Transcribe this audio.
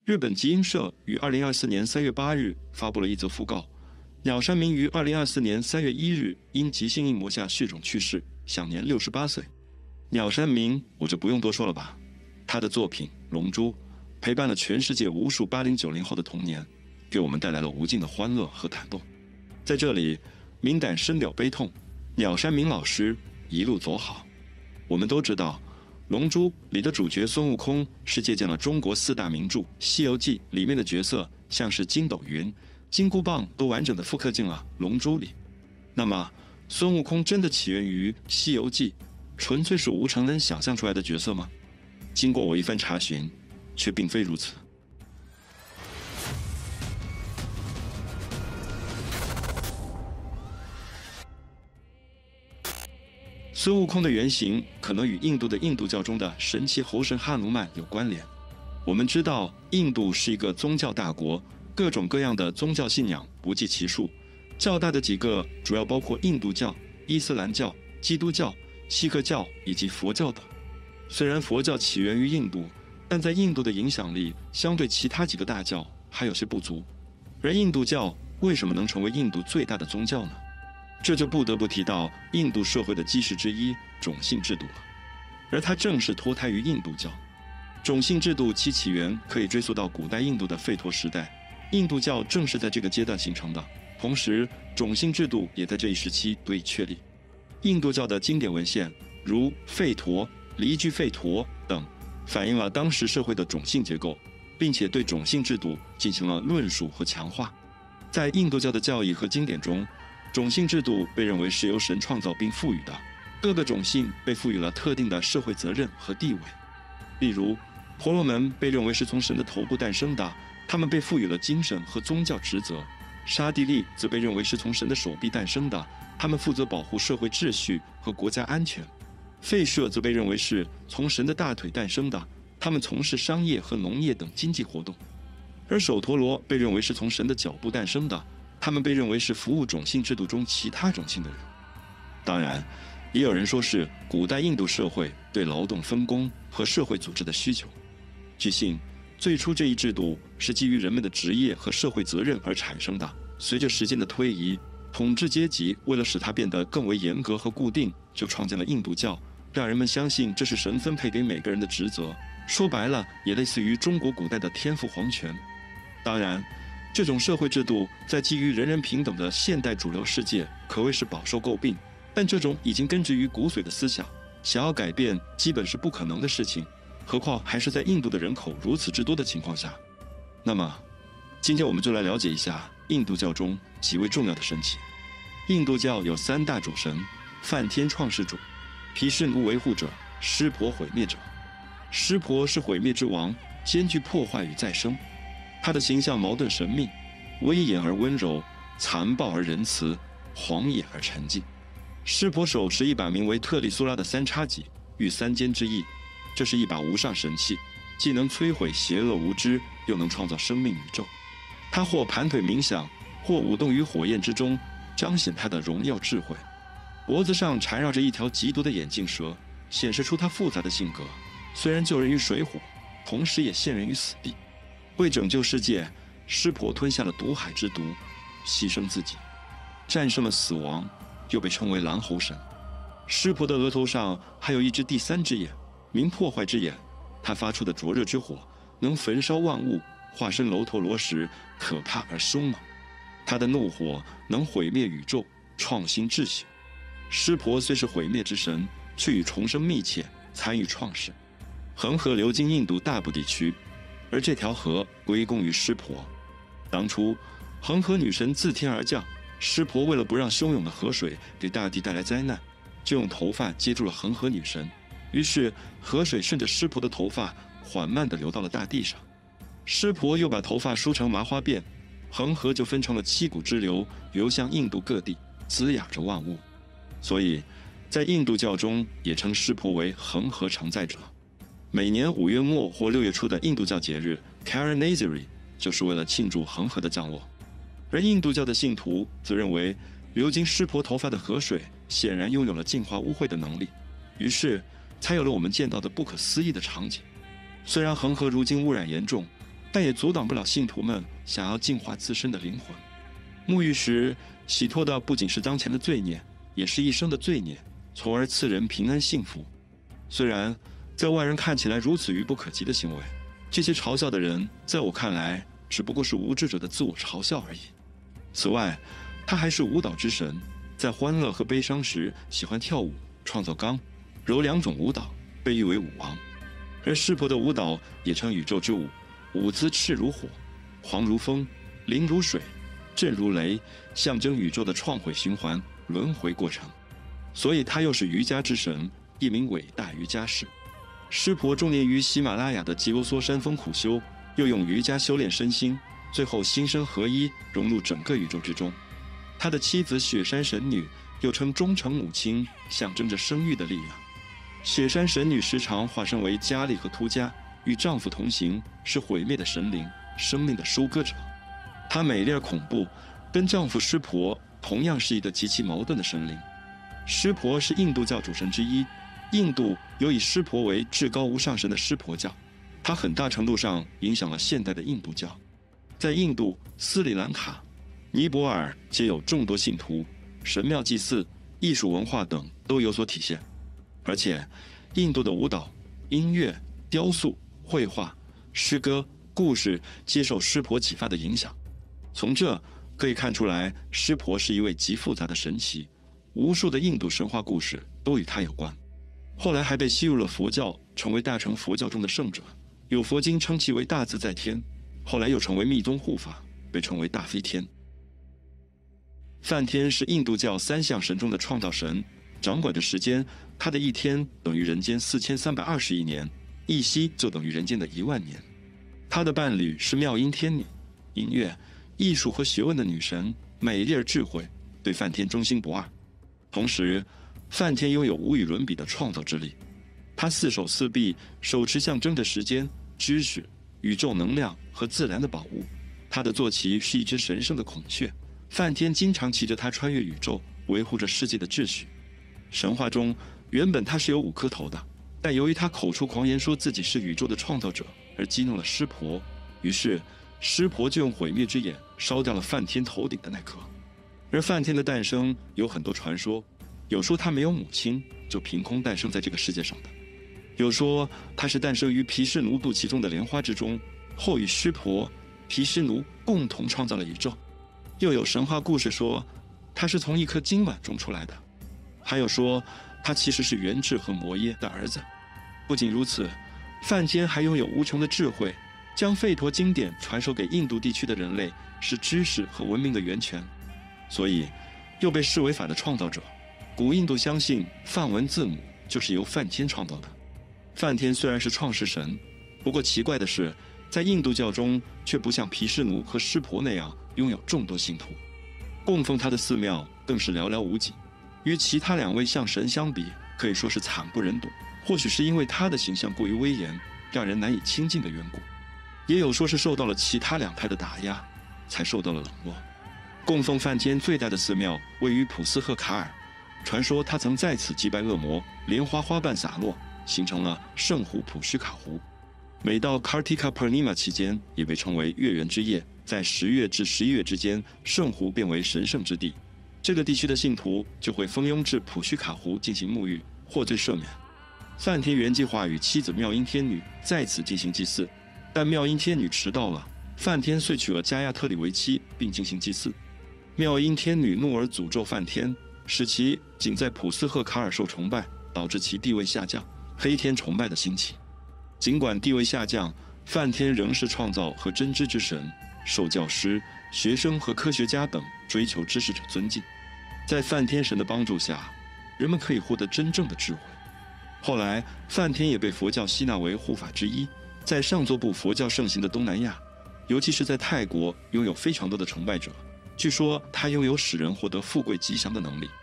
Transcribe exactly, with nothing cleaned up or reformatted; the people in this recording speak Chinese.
日本集英社于二零二四年三月八日发布了一则讣告，鸟山明于二零二四年三月一日因急性硬膜下血肿去世，享年六十八岁。鸟山明，我就不用多说了吧，他的作品《龙珠》陪伴了全世界无数八零九零后的童年，给我们带来了无尽的欢乐和感动。在这里，明胆深了悲痛，鸟山明老师一路走好。我们都知道，《龙珠》里的主角孙悟空是借鉴了中国四大名著《西游记》里面的角色，像是筋斗云、金箍棒都完整的复刻进了《龙珠》里。那么，孙悟空真的起源于《西游记》，纯粹是吴承恩想象出来的角色吗？经过我一番查询，却并非如此。孙悟空的原型可能与印度的印度教中的神奇猴神哈努曼有关联。我们知道，印度是一个宗教大国，各种各样的宗教信仰不计其数。较大的几个主要包括印度教、伊斯兰教、基督教、锡克教以及佛教等。虽然佛教起源于印度，但在印度的影响力相对其他几个大教还有些不足。而印度教为什么能成为印度最大的宗教呢？这就不得不提到印度社会的基石之一——种姓制度了。而它正是脱胎于印度教。种姓制度其起源可以追溯到古代印度的吠陀时代，印度教正是在这个阶段形成的。同时，种姓制度也在这一时期得以确立。印度教的经典文献，如吠陀、离居吠陀等，反映了当时社会的种姓结构，并且对种姓制度进行了论述和强化。在印度教的教义和经典中，种姓制度被认为是由神创造并赋予的，各个种姓被赋予了特定的社会责任和地位。例如，婆罗门被认为是从神的头部诞生的，他们被赋予了精神和宗教职责；沙地利则被认为是从神的手臂诞生的，他们负责保护社会秩序和国家安全；吠舍则被认为是从神的大腿诞生的，他们从事商业和农业等经济活动；而首陀罗被认为是从神的脚部诞生的，他们被认为是服务种姓制度中其他种姓的人。当然，也有人说是古代印度社会对劳动分工和社会组织的需求。据信，最初这一制度是基于人们的职业和社会责任而产生的。随着时间的推移，统治阶级为了使它变得更为严格和固定，就创建了印度教，让人们相信这是神分配给每个人的职责。说白了，也类似于中国古代的天赋皇权。当然，这种社会制度在基于人人平等的现代主流世界可谓是饱受诟病，但这种已经根植于骨髓的思想，想要改变基本是不可能的事情，何况还是在印度的人口如此之多的情况下。那么，今天我们就来了解一下印度教中极为重要的神祇。印度教有三大主神：梵天创世主、毗湿奴维护者、湿婆毁灭者。湿婆是毁灭之王，兼具破坏与再生。他的形象矛盾神秘，威严而温柔，残暴而仁慈，狂野而沉寂。湿婆手持一把名为特利苏拉的三叉戟，寓三尖之意。这是一把无上神器，既能摧毁邪恶无知，又能创造生命宇宙。他或盘腿冥想，或舞动于火焰之中，彰显他的荣耀智慧。脖子上缠绕着一条极毒的眼镜蛇，显示出他复杂的性格。虽然救人于水火，同时也陷人于死地。为拯救世界，湿婆吞下了毒海之毒，牺牲自己，战胜了死亡，又被称为蓝猴神。湿婆的额头上还有一只第三只眼，名破坏之眼。他发出的灼热之火能焚烧万物，化身楼头罗时可怕而凶猛。他的怒火能毁灭宇宙，创新秩序。湿婆虽是毁灭之神，却与重生密切，参与创世。恒河流经印度大部地区，而这条河归功于湿婆。当初恒河女神自天而降，湿婆为了不让汹涌的河水给大地带来灾难，就用头发接住了恒河女神。于是河水顺着湿婆的头发缓慢地流到了大地上。湿婆又把头发梳成麻花辫，恒河就分成了七股支流，流向印度各地，滋养着万物。所以在印度教中也称湿婆为恒河承载者。每年五月末或六月初的印度教节日 Karanaziri 就是为了庆祝恒河的降落。而印度教的信徒则认为，流经湿婆头发的河水显然拥有了净化污秽的能力，于是才有了我们见到的不可思议的场景。虽然恒河如今污染严重， 但也阻挡不了信徒们想要净化自身的灵魂。沐浴时洗脱的不仅是当前的罪孽，也是一生的罪孽，从而赐人平安幸福。虽然在外人看起来如此愚不可及的行为，这些嘲笑的人在我看来只不过是无知者的自我嘲笑而已。此外，他还是舞蹈之神，在欢乐和悲伤时喜欢跳舞，创造刚、柔两种舞蹈，被誉为舞王。而湿婆的舞蹈也称宇宙之舞，舞姿赤如火，黄如风，灵如水，震如雷，象征宇宙的创毁循环轮回过程。所以他又是瑜伽之神，一名伟大瑜伽士。湿婆终年于喜马拉雅的吉罗梭山峰苦修，又用瑜伽修炼身心，最后心身合一，融入整个宇宙之中。他的妻子雪山神女又称忠诚母亲，象征着生育的力量。雪山神女时常化身为迦利和突迦，与丈夫同行，是毁灭的神灵，生命的收割者。她美丽而恐怖，跟丈夫湿婆同样是一个极其矛盾的神灵。湿婆是印度教主神之一，印度有以湿婆为至高无上神的湿婆教，它很大程度上影响了现代的印度教。在印度、斯里兰卡、尼泊尔皆有众多信徒，神庙祭祀、艺术文化等都有所体现。而且，印度的舞蹈、音乐、雕塑、绘画、诗歌、故事皆受湿婆启发的影响。从这可以看出来，湿婆是一位极复杂的神奇，无数的印度神话故事都与他有关。后来还被吸入了佛教，成为大乘佛教中的圣者，有佛经称其为大自在天，后来又成为密宗护法，被称为大飞天。梵天是印度教三相神中的创造神，掌管着时间，他的一天等于人间四千三百二十亿年，一息就等于人间的一万年。他的伴侣是妙音天女，音乐、艺术和学问的女神，美丽而智慧，对梵天忠心不二。同时，梵天拥有无与伦比的创造之力，他四手四臂，手持象征着时间、知识、宇宙能量和自然的宝物。他的坐骑是一只神圣的孔雀，梵天经常骑着它穿越宇宙，维护着世界的秩序。神话中，原本他是有五颗头的，但由于他口出狂言说自己是宇宙的创造者，而激怒了湿婆，于是湿婆就用毁灭之眼烧掉了梵天头顶的那颗。而梵天的诞生有很多传说，有说他没有母亲，就凭空诞生在这个世界上的；有说他是诞生于毗湿奴肚脐中的莲花之中，后与湿婆、毗湿奴共同创造了宇宙；又有神话故事说他是从一颗金碗中出来的。还有说，他其实是元智和摩耶的儿子。不仅如此，梵天还拥有无穷的智慧，将吠陀经典传授给印度地区的人类，是知识和文明的源泉，所以又被视为法的创造者。古印度相信梵文字母就是由梵天创造的。梵天虽然是创世神，不过奇怪的是，在印度教中却不像毗湿奴和湿婆那样拥有众多信徒，供奉他的寺庙更是寥寥无几。与其他两位象神相比，可以说是惨不忍睹。或许是因为他的形象过于威严，让人难以亲近的缘故，也有说是受到了其他两派的打压，才受到了冷落。供奉梵天最大的寺庙位于普斯赫卡尔，传说他曾在此击败恶魔，莲花花瓣洒落，形成了圣湖普须卡湖。每到 Kartika Purnima 期间，也被称为月圆之夜，在十月至十一月之间，圣湖变为神圣之地。这个地区的信徒就会蜂拥至普须卡湖进行沐浴，获罪赦免。梵天原计划与妻子妙音天女在此进行祭祀，但妙音天女迟到了，梵天遂娶了迦亚特里为妻，并进行祭祀。妙音天女怒而诅咒梵天，使其仅在普斯赫卡尔受崇拜，导致其地位下降，黑天崇拜的兴起。尽管地位下降，梵天仍是创造和真知之神，受教师、学生和科学家等追求知识者尊敬。在梵天神的帮助下，人们可以获得真正的智慧。后来，梵天也被佛教吸纳为护法之一，在上座部佛教盛行的东南亚，尤其是在泰国，拥有非常多的崇拜者。据说他拥有使人获得富贵吉祥的能力。